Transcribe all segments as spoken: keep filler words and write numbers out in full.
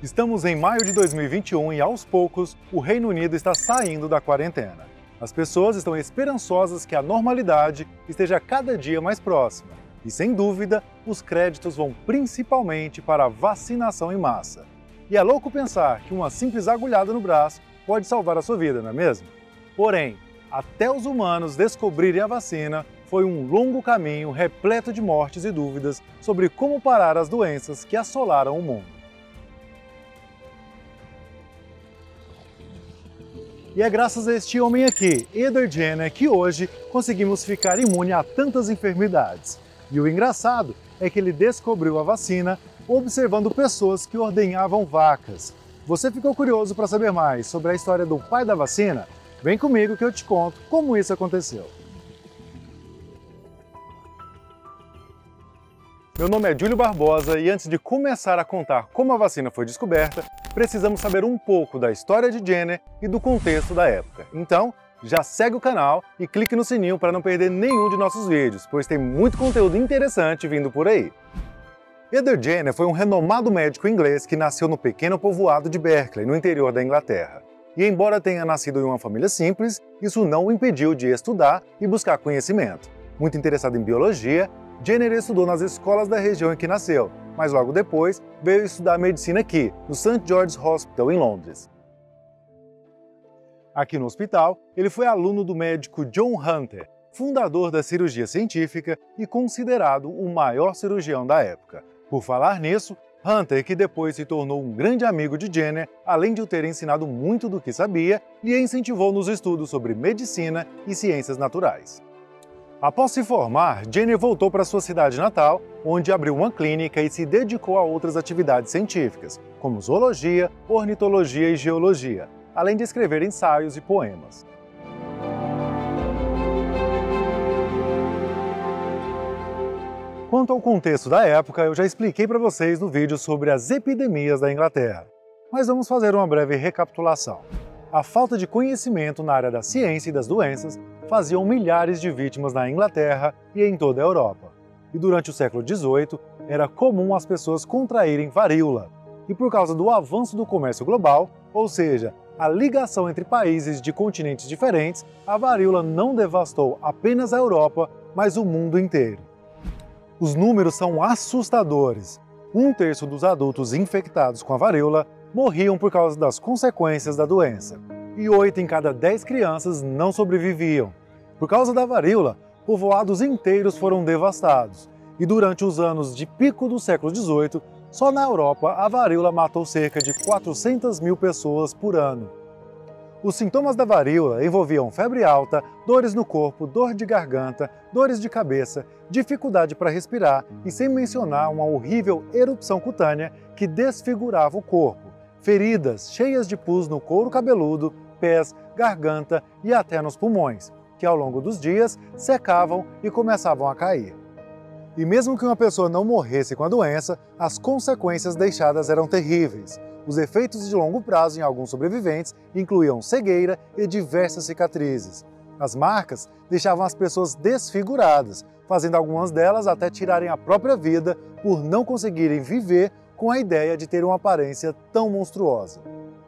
Estamos em maio de dois mil e vinte e um e, aos poucos, o Reino Unido está saindo da quarentena. As pessoas estão esperançosas que a normalidade esteja cada dia mais próxima. E, sem dúvida, os créditos vão principalmente para a vacinação em massa. E é louco pensar que uma simples agulhada no braço pode salvar a sua vida, não é mesmo? Porém, até os humanos descobrirem a vacina, foi um longo caminho repleto de mortes e dúvidas sobre como parar as doenças que assolaram o mundo. E é graças a este homem aqui, Edward Jenner, que hoje conseguimos ficar imune a tantas enfermidades. E o engraçado é que ele descobriu a vacina observando pessoas que ordenhavam vacas. Você ficou curioso para saber mais sobre a história do pai da vacina? Vem comigo que eu te conto como isso aconteceu. Meu nome é Júlio Barbosa e antes de começar a contar como a vacina foi descoberta, precisamos saber um pouco da história de Jenner e do contexto da época. Então, já segue o canal e clique no sininho para não perder nenhum de nossos vídeos, pois tem muito conteúdo interessante vindo por aí. Edward Jenner foi um renomado médico inglês que nasceu no pequeno povoado de Berkeley, no interior da Inglaterra. E embora tenha nascido em uma família simples, isso não o impediu de estudar e buscar conhecimento. Muito interessado em biologia, Jenner estudou nas escolas da região em que nasceu, mas logo depois veio estudar medicina aqui, no Saint George's Hospital, em Londres. Aqui no hospital, ele foi aluno do médico John Hunter, fundador da cirurgia científica e considerado o maior cirurgião da época. Por falar nisso, Hunter, que depois se tornou um grande amigo de Jenner, além de o ter ensinado muito do que sabia, lhe incentivou nos estudos sobre medicina e ciências naturais. Após se formar, Jenner voltou para sua cidade natal, onde abriu uma clínica e se dedicou a outras atividades científicas, como zoologia, ornitologia e geologia, além de escrever ensaios e poemas. Quanto ao contexto da época, eu já expliquei para vocês no vídeo sobre as epidemias da Inglaterra. Mas vamos fazer uma breve recapitulação. A falta de conhecimento na área da ciência e das doenças faziam milhares de vítimas na Inglaterra e em toda a Europa. E durante o século dezoito, era comum as pessoas contraírem varíola. E por causa do avanço do comércio global, ou seja, a ligação entre países de continentes diferentes, a varíola não devastou apenas a Europa, mas o mundo inteiro. Os números são assustadores. Um terço dos adultos infectados com a varíola morriam por causa das consequências da doença. E oito em cada dez crianças não sobreviviam. Por causa da varíola, povoados inteiros foram devastados. E durante os anos de pico do século dezoito, só na Europa a varíola matou cerca de quatrocentas mil pessoas por ano. Os sintomas da varíola envolviam febre alta, dores no corpo, dor de garganta, dores de cabeça, dificuldade para respirar e sem mencionar uma horrível erupção cutânea que desfigurava o corpo, feridas cheias de pus no couro cabeludo, pés, garganta e até nos pulmões, que ao longo dos dias secavam e começavam a cair. E mesmo que uma pessoa não morresse com a doença, as consequências deixadas eram terríveis. Os efeitos de longo prazo em alguns sobreviventes incluíam cegueira e diversas cicatrizes. As marcas deixavam as pessoas desfiguradas, fazendo algumas delas até tirarem a própria vida por não conseguirem viver com a ideia de ter uma aparência tão monstruosa.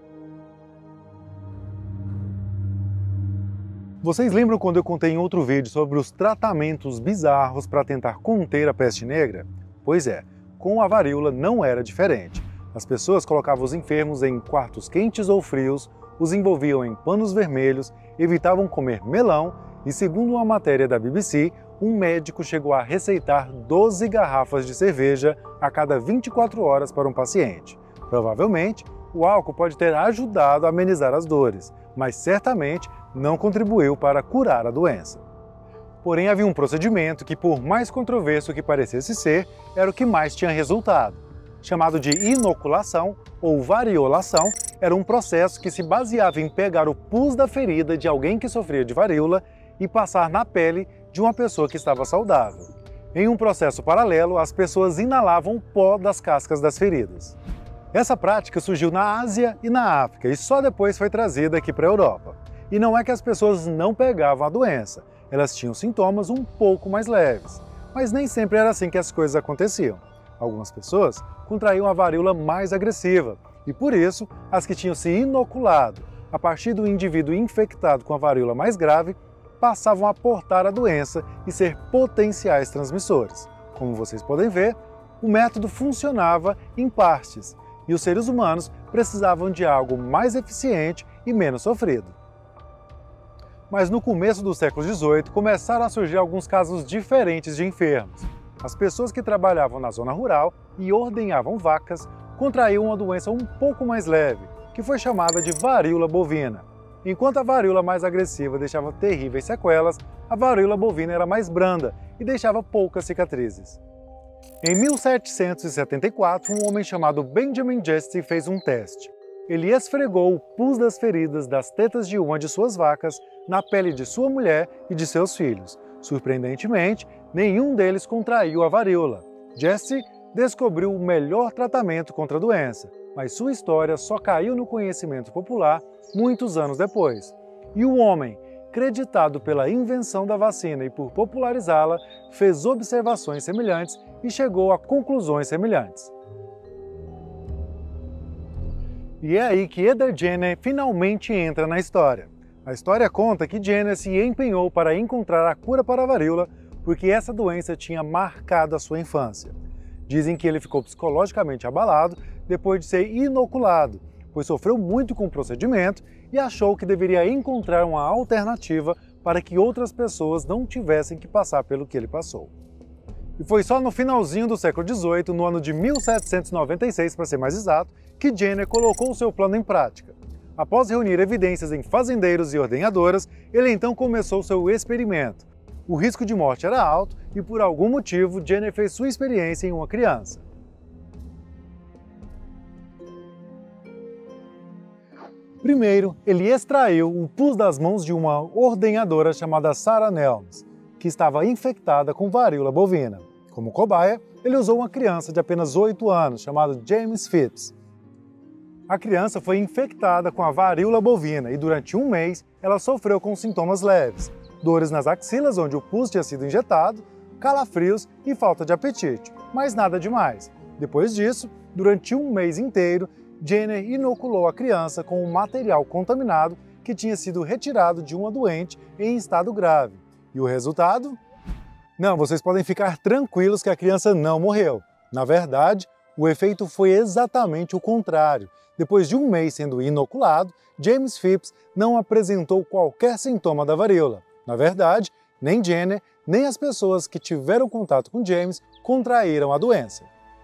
Vocês lembram quando eu contei em outro vídeo sobre os tratamentos bizarros para tentar conter a peste negra? Pois é, com a varíola não era diferente. As pessoas colocavam os enfermos em quartos quentes ou frios, os envolviam em panos vermelhos, evitavam comer melão e, segundo uma matéria da B B C, um médico chegou a receitar doze garrafas de cerveja a cada vinte e quatro horas para um paciente. Provavelmente, o álcool pode ter ajudado a amenizar as dores, mas certamente não contribuiu para curar a doença. Porém, havia um procedimento que, por mais controverso que parecesse ser, era o que mais tinha resultado. Chamado de inoculação ou variolação, era um processo que se baseava em pegar o pus da ferida de alguém que sofria de varíola e passar na pele de uma pessoa que estava saudável. Em um processo paralelo, as pessoas inalavam o pó das cascas das feridas. Essa prática surgiu na Ásia e na África e só depois foi trazida aqui para a Europa. E não é que as pessoas não pegavam a doença, elas tinham sintomas um pouco mais leves. Mas nem sempre era assim que as coisas aconteciam. Algumas pessoas contraíam a varíola mais agressiva E por isso, as que tinham se inoculado a partir do indivíduo infectado com a varíola mais grave passavam a portar a doença e ser potenciais transmissores. Como vocês podem ver, o método funcionava em partes e os seres humanos precisavam de algo mais eficiente e menos sofrido. Mas no começo do século dezoito começaram a surgir alguns casos diferentes de enfermos. As pessoas que trabalhavam na zona rural e ordenhavam vacas contraíam uma doença um pouco mais leve, que foi chamada de varíola bovina. Enquanto a varíola mais agressiva deixava terríveis sequelas, a varíola bovina era mais branda e deixava poucas cicatrizes. Em mil setecentos e setenta e quatro, um homem chamado Benjamin Juste fez um teste. Ele esfregou o pus das feridas das tetas de uma de suas vacas na pele de sua mulher e de seus filhos. Surpreendentemente, nenhum deles contraiu a varíola. Juste descobriu o melhor tratamento contra a doença, mas sua história só caiu no conhecimento popular muitos anos depois. E o homem, creditado pela invenção da vacina e por popularizá-la, fez observações semelhantes e chegou a conclusões semelhantes. E é aí que Eder Jenner finalmente entra na história. A história conta que Jenner se empenhou para encontrar a cura para a varíola porque essa doença tinha marcado a sua infância. Dizem que ele ficou psicologicamente abalado depois de ser inoculado, pois sofreu muito com o procedimento e achou que deveria encontrar uma alternativa para que outras pessoas não tivessem que passar pelo que ele passou. E foi só no finalzinho do século dezoito, no ano de mil setecentos e noventa e seis para ser mais exato, que Jenner colocou seu plano em prática. Após reunir evidências em fazendeiros e ordenhadoras, ele então começou seu experimento. O risco de morte era alto e, por algum motivo, Jenner fez sua experiência em uma criança. Primeiro, ele extraiu o pus das mãos de uma ordenhadora chamada Sarah Nelms, que estava infectada com varíola bovina. Como cobaia, ele usou uma criança de apenas oito anos, chamada James Phipps. A criança foi infectada com a varíola bovina e durante um mês ela sofreu com sintomas leves, dores nas axilas onde o pus tinha sido injetado, calafrios e falta de apetite, mas nada demais. Depois disso, durante um mês inteiro, Jenner inoculou a criança com um material contaminado que tinha sido retirado de uma doente em estado grave. E o resultado? Não, vocês podem ficar tranquilos que a criança não morreu. Na verdade, o efeito foi exatamente o contrário. Depois de um mês sendo inoculado, James Phipps não apresentou qualquer sintoma da varíola. Na verdade, nem Jenner, nem as pessoas que tiveram contato com James contraíram a doença.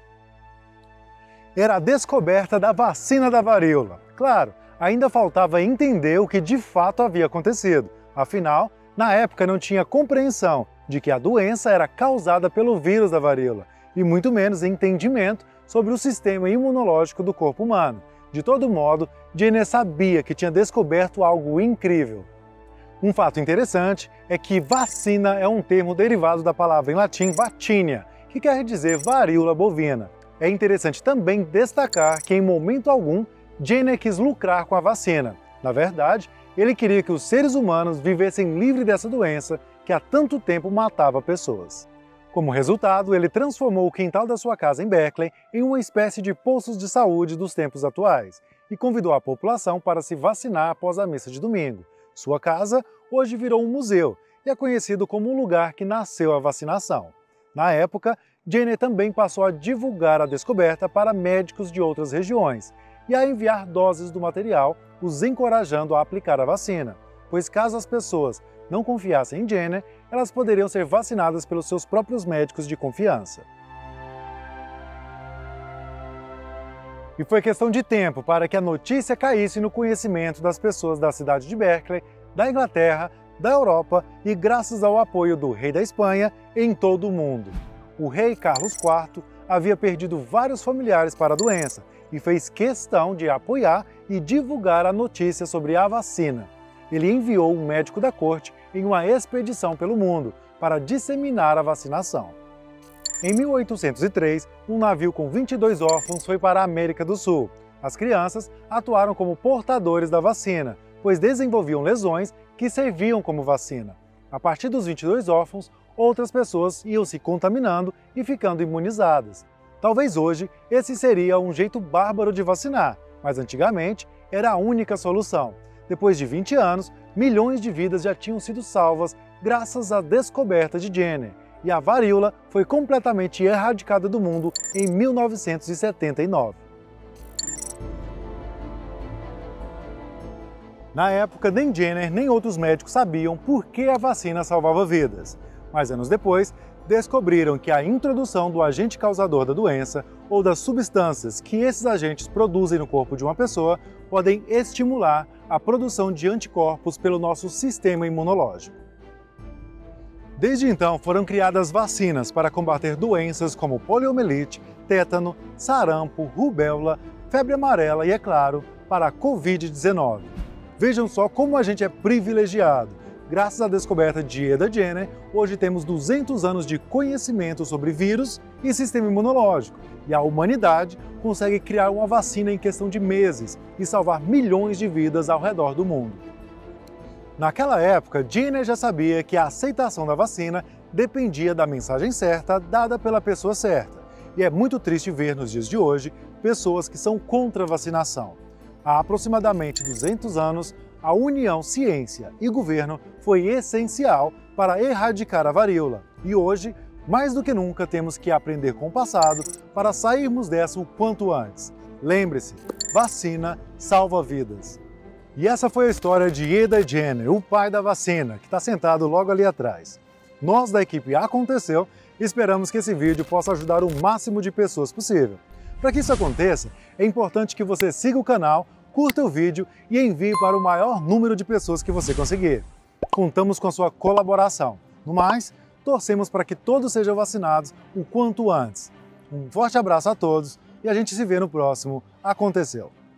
Era a descoberta da vacina da varíola. Claro, ainda faltava entender o que de fato havia acontecido. Afinal, na época não tinha compreensão de que a doença era causada pelo vírus da varíola, e muito menos entendimento sobre o sistema imunológico do corpo humano. De todo modo, Jenner sabia que tinha descoberto algo incrível. Um fato interessante é que vacina é um termo derivado da palavra em latim vaccinia, que quer dizer varíola bovina. É interessante também destacar que em momento algum Jenner quis lucrar com a vacina. Na verdade, ele queria que os seres humanos vivessem livres dessa doença que há tanto tempo matava pessoas. Como resultado, ele transformou o quintal da sua casa em Berkeley em uma espécie de postos de saúde dos tempos atuais e convidou a população para se vacinar após a missa de domingo. Sua casa hoje virou um museu e é conhecido como um lugar que nasceu a vacinação. Na época, Jenner também passou a divulgar a descoberta para médicos de outras regiões e a enviar doses do material, os encorajando a aplicar a vacina, pois caso as pessoas não confiassem em Jenner, elas poderiam ser vacinadas pelos seus próprios médicos de confiança. E foi questão de tempo para que a notícia caísse no conhecimento das pessoas da cidade de Berkeley, da Inglaterra, da Europa e graças ao apoio do rei da Espanha em todo o mundo. O rei Carlos quarto havia perdido vários familiares para a doença e fez questão de apoiar e divulgar a notícia sobre a vacina. Ele enviou um médico da corte em uma expedição pelo mundo para disseminar a vacinação. Em mil oitocentos e três, um navio com vinte e dois órfãos foi para a América do Sul. As crianças atuaram como portadores da vacina, pois desenvolviam lesões que serviam como vacina. A partir dos vinte e dois órfãos, outras pessoas iam se contaminando e ficando imunizadas. Talvez hoje esse seria um jeito bárbaro de vacinar, mas antigamente era a única solução. Depois de vinte anos, milhões de vidas já tinham sido salvas graças à descoberta de Jenner, e a varíola foi completamente erradicada do mundo em mil novecentos e setenta e nove. Na época, nem Jenner nem outros médicos sabiam por que a vacina salvava vidas, mas anos depois, descobriram que a introdução do agente causador da doença ou das substâncias que esses agentes produzem no corpo de uma pessoa podem estimular a produção de anticorpos pelo nosso sistema imunológico. Desde então, foram criadas vacinas para combater doenças como poliomielite, tétano, sarampo, rubéola, febre amarela e, é claro, para a covid dezenove. Vejam só como a gente é privilegiado. Graças à descoberta de Eda Jenner, hoje temos duzentos anos de conhecimento sobre vírus e sistema imunológico, e a humanidade consegue criar uma vacina em questão de meses e salvar milhões de vidas ao redor do mundo. Naquela época, Jenner já sabia que a aceitação da vacina dependia da mensagem certa dada pela pessoa certa, e é muito triste ver nos dias de hoje pessoas que são contra a vacinação. Há aproximadamente duzentos anos, a união ciência e governo foi essencial para erradicar a varíola, e hoje, mais do que nunca, temos que aprender com o passado para sairmos dessa o quanto antes. Lembre-se, vacina salva vidas. E essa foi a história de Eda Jenner, o pai da vacina, que está sentado logo ali atrás. Nós da equipe Aconteceu esperamos que esse vídeo possa ajudar o máximo de pessoas possível. Para que isso aconteça, é importante que você siga o canal, curta o vídeo e envie para o maior número de pessoas que você conseguir. Contamos com a sua colaboração. No mais, torcemos para que todos sejam vacinados o quanto antes. Um forte abraço a todos e a gente se vê no próximo Aconteceu!